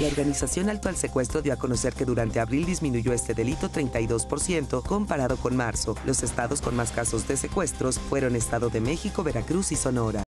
La organización Alto al Secuestro dio a conocer que durante abril disminuyó este delito 32% comparado con marzo. Los estados con más casos de secuestros fueron Estado de México, Veracruz y Sonora.